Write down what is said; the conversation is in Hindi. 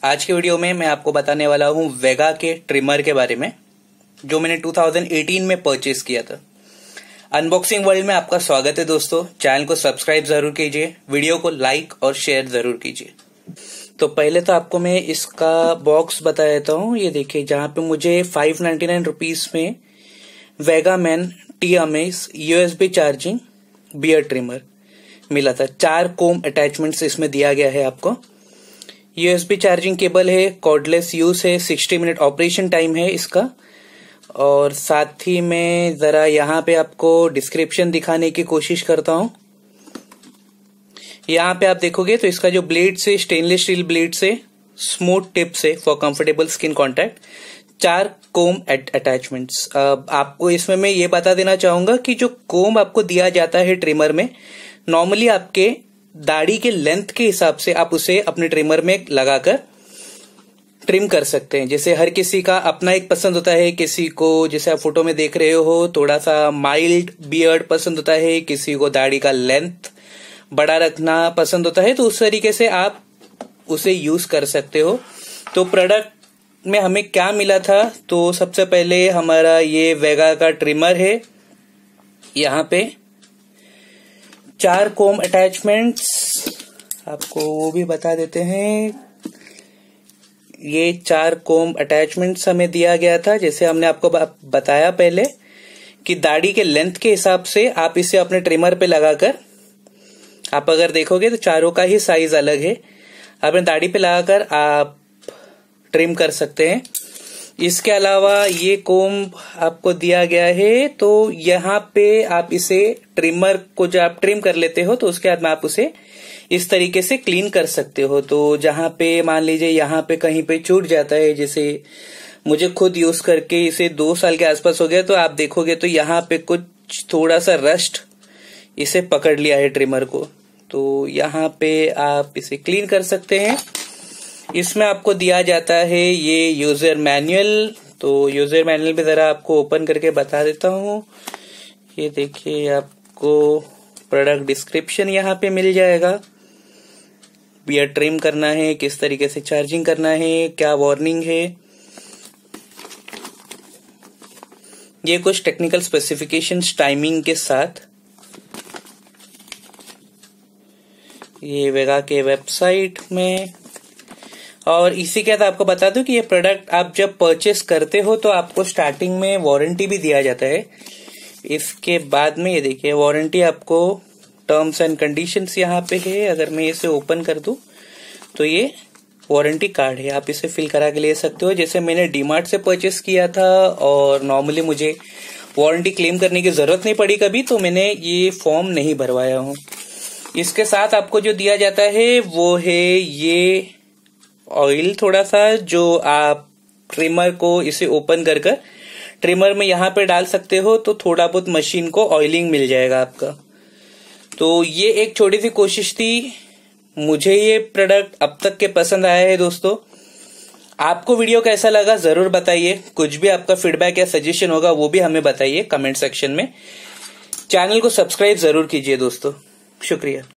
आज के वीडियो में मैं आपको बताने वाला हूं वेगा के ट्रिमर के बारे में, जो मैंने 2018 में परचेज किया था। अनबॉक्सिंग वर्ल्ड में आपका स्वागत है दोस्तों। चैनल को सब्सक्राइब जरूर कीजिए, वीडियो को लाइक और शेयर जरूर कीजिए। तो पहले तो आपको मैं इसका बॉक्स बता देता हूँ। ये देखिए, जहां पे मुझे 599 रुपीज में Vega men T amaze USB charging beard trimmer मिला था। 4 कोम अटैचमेंट्स इसमें दिया गया है आपको। USB चार्जिंग केबल है, कॉर्डलेस यूज है, 60 मिनट ऑपरेशन टाइम है इसका। और साथ ही मैं जरा यहाँ पे आपको डिस्क्रिप्शन दिखाने की कोशिश करता हूँ। यहाँ पे आप देखोगे तो इसका जो ब्लेड से स्टेनलेस स्टील ब्लेड से स्मूथ टिप से for comfortable skin contact, 4 comb attachments. आपको इसमें मैं ये बता देना चाहूंगा कि जो कोम आपको दिया जाता है ट्रिमर में, नॉर्मली आपके दाढ़ी के लेंथ के हिसाब से आप उसे अपने ट्रिमर में लगाकर ट्रिम कर सकते हैं। जैसे हर किसी का अपना एक पसंद होता है, किसी को जैसे आप फोटो में देख रहे हो थोड़ा सा माइल्ड बियर्ड पसंद होता है, किसी को दाढ़ी का लेंथ बड़ा रखना पसंद होता है, तो उस तरीके से आप उसे यूज कर सकते हो। तो प्रोडक्ट में हमें क्या मिला था, तो सबसे पहले हमारा ये वेगा का ट्रिमर है। यहाँ पे 4 कोम अटैचमेंट्स, आपको वो भी बता देते हैं। ये 4 कोम अटैचमेंट्स हमें दिया गया था। जैसे हमने आपको बताया पहले कि दाढ़ी के लेंथ के हिसाब से आप इसे अपने ट्रिमर पे लगाकर, आप अगर देखोगे तो चारों का ही साइज अलग है, अपने दाढ़ी पे लगाकर आप ट्रिम कर सकते हैं। इसके अलावा ये कोम आपको दिया गया है, तो यहाँ पे आप इसे ट्रिमर को जब आप ट्रिम कर लेते हो तो उसके बाद में आप उसे इस तरीके से क्लीन कर सकते हो। तो जहां पे मान लीजिए यहाँ पे कहीं पे छूट जाता है, जैसे मुझे खुद यूज करके इसे 2 साल के आसपास हो गया, तो आप देखोगे तो यहाँ पे कुछ थोड़ा सा रस्ट इसे पकड़ लिया है ट्रिमर को, तो यहाँ पे आप इसे क्लीन कर सकते हैं। इसमें आपको दिया जाता है ये यूजर मैनुअल। तो यूजर मैनुअल भी जरा आपको ओपन करके बता देता हूँ। ये देखिए, आपको प्रोडक्ट डिस्क्रिप्शन यहाँ पे मिल जाएगा। बियर्ड ट्रिम करना है, किस तरीके से चार्जिंग करना है, क्या वार्निंग है, ये कुछ टेक्निकल स्पेसिफिकेशंस टाइमिंग के साथ। ये वेगा के वेबसाइट में। और इसी के साथ आपको बता दूं कि ये प्रोडक्ट आप जब परचेस करते हो तो आपको स्टार्टिंग में वारंटी भी दिया जाता है। इसके बाद में ये देखिए, वारंटी आपको टर्म्स एंड कंडीशंस यहाँ पे है। अगर मैं इसे ओपन कर दूं तो ये वारंटी कार्ड है, आप इसे फिल करा के ले सकते हो। जैसे मैंने डीमार्ट से परचेस किया था और नॉर्मली मुझे वारंटी क्लेम करने की जरूरत नहीं पड़ी कभी, तो मैंने ये फॉर्म नहीं भरवाया हूँ। इसके साथ आपको जो दिया जाता है वो है ये ऑयल थोड़ा सा, जो आप ट्रिमर को इसे ओपन कर कर ट्रिमर में यहाँ पे डाल सकते हो, तो थोड़ा बहुत मशीन को ऑयलिंग मिल जाएगा आपका। तो ये एक छोटी सी कोशिश थी। मुझे ये प्रोडक्ट अब तक के पसंद आया है दोस्तों। आपको वीडियो कैसा लगा जरूर बताइए। कुछ भी आपका फीडबैक या सजेशन होगा वो भी हमें बताइए कमेंट सेक्शन में। चैनल को सब्सक्राइब जरूर कीजिए दोस्तों। शुक्रिया।